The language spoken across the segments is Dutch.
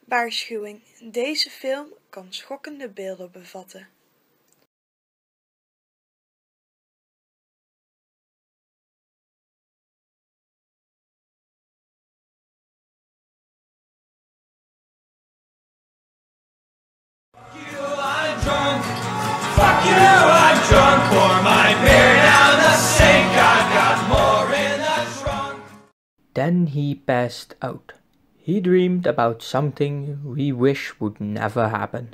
Waarschuwing: deze film kan schokkende beelden bevatten. Fuck you, I'm drunk, pour my beer down the sink, I've got more in the trunk. Then he passed out. He dreamed about something we wish would never happen.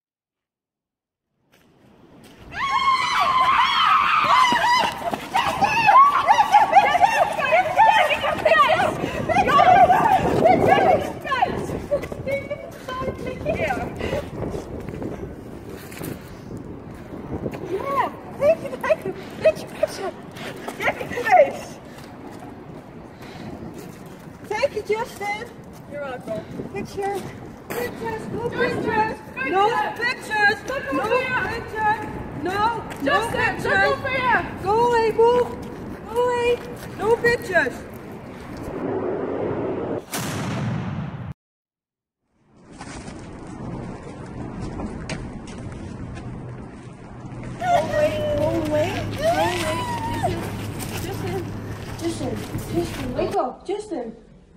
Thank you, Justin. You're welcome. Picture. Pictures. No pictures. No pictures. No pictures. No. No pictures. Go away, move. Go away. No pictures. Go away. Justin, wake up. Justin.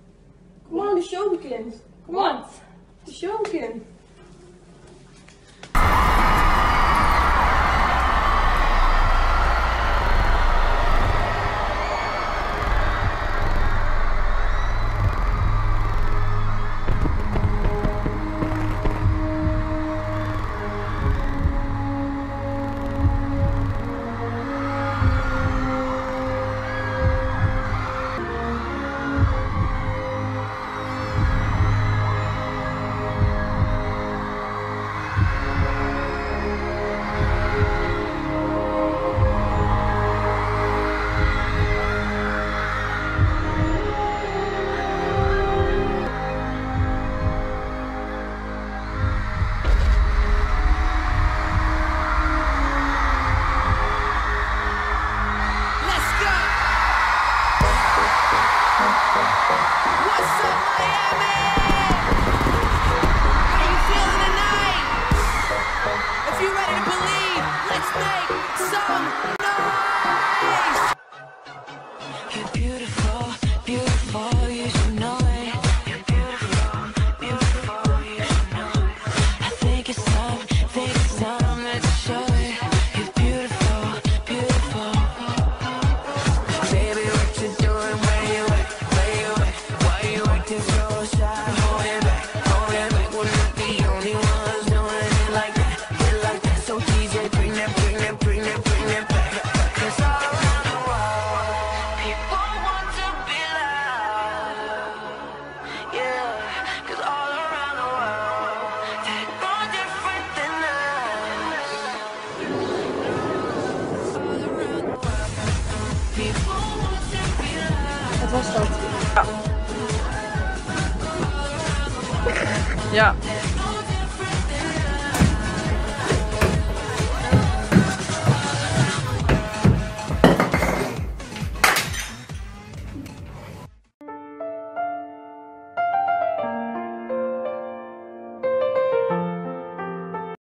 Come on, the show begins. Come on. The show begins. Wat was dat? Ja.